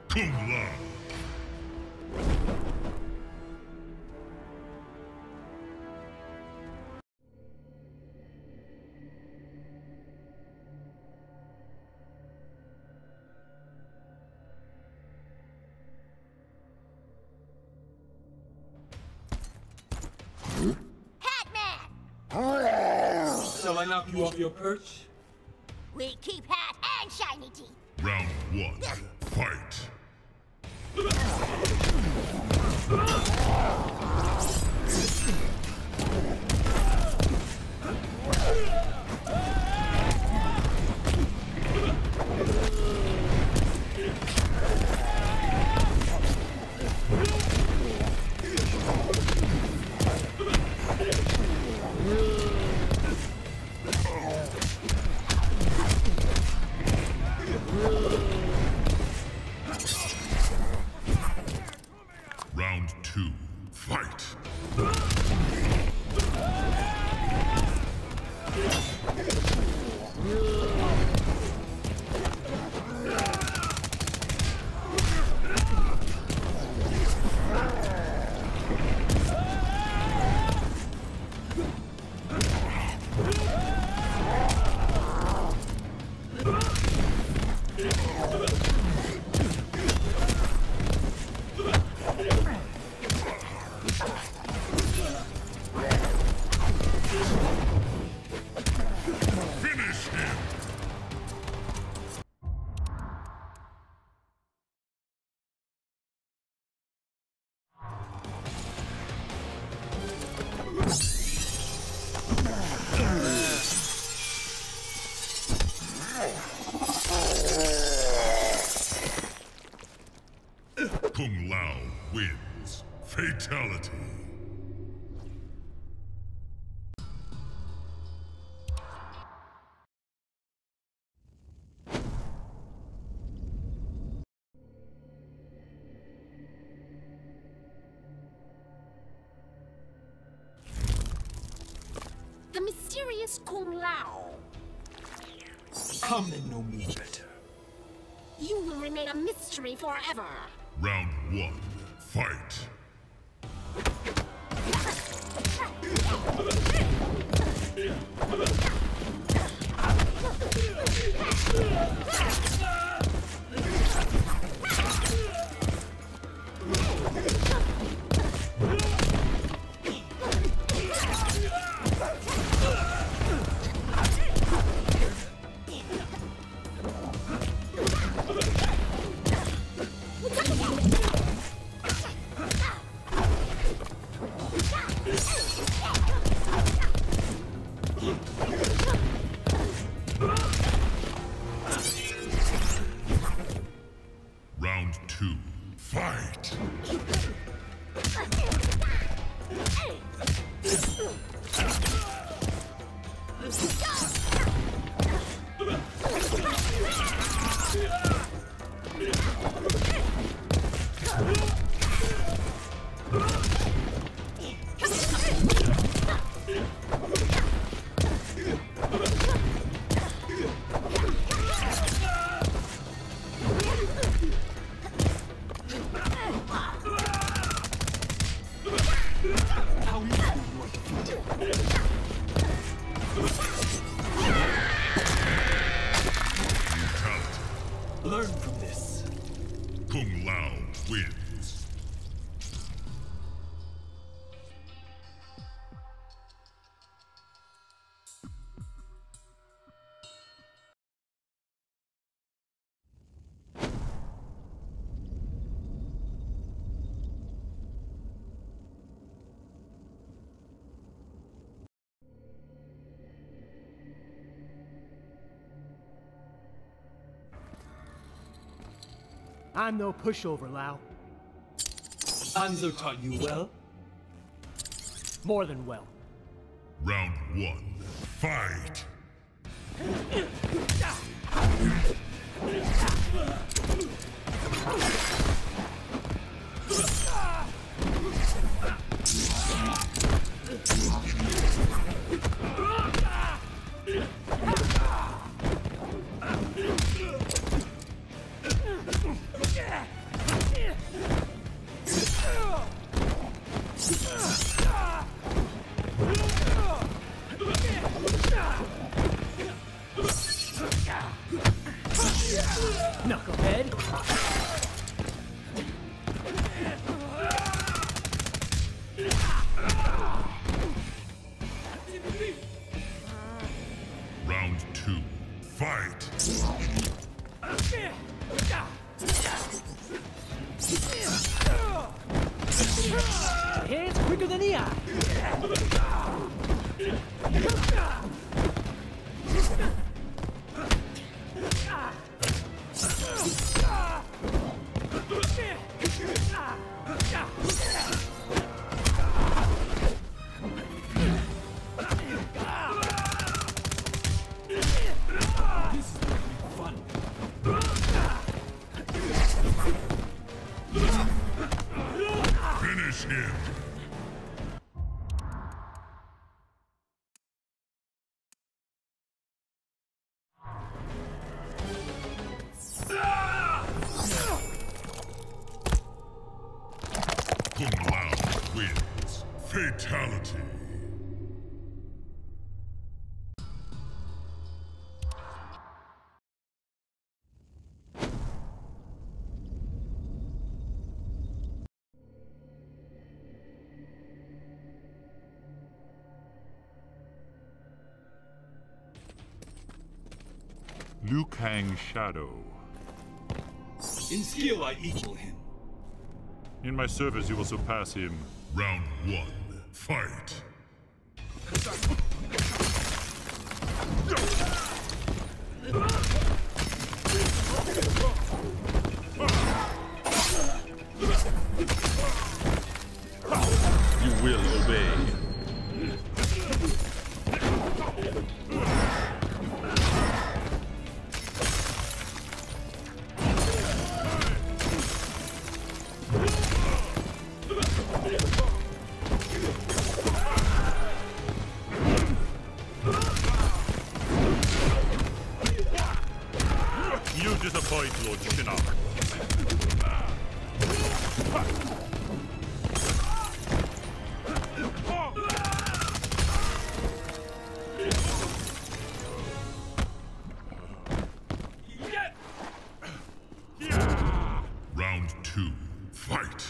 Kung Loa. Shall I knock you off your perch? We keep hat and shiny teeth. Round 1, fight! Round 2, fight! Finish him! Kung Lao wins. Fatality. The mysterious Kung Lao. Some men know me better. You will remain a mystery forever. Round 1, fight! Round 2, fight! Learn from this. Kung Lao wins. I'm no pushover, Lao. Anzo taught you well? More than well. Round 1, fight! Knucklehead. Round 2. Fight! Hands quicker than the eye. Finish him! Kung Lao wins. Fatality. Liu Kang's shadow. In skill, I equal him. In my service, you will surpass him. Round 1. Fight! You will obey. You disappoint, Lord Shinnok. Round 2. Fight!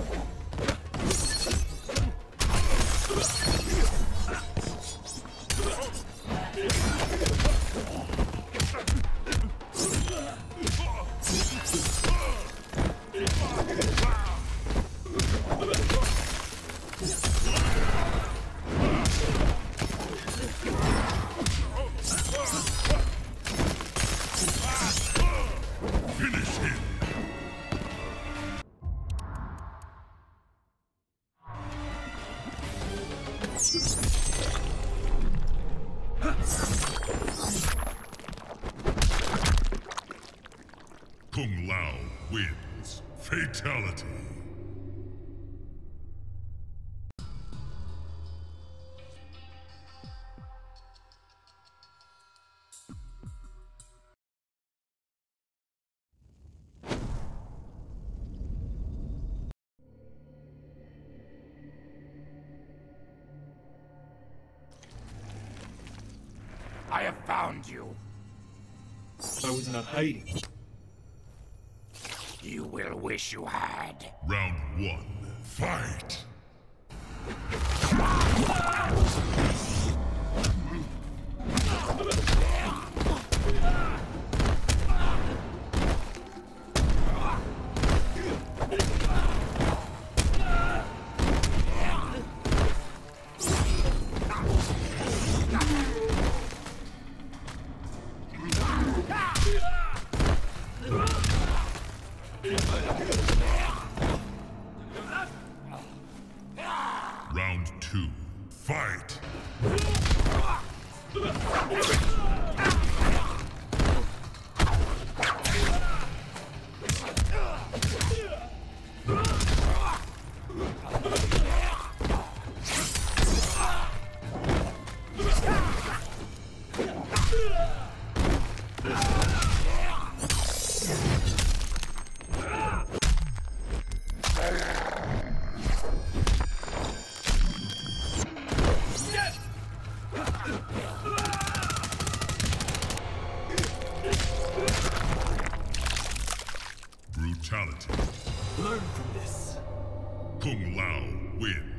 Finish him! Kung Lao wins. Fatality. I have found you. I was not hiding. You will wish you had. Round 1. Fight! Round 2. Fight! learn from this. Kung Lao wins.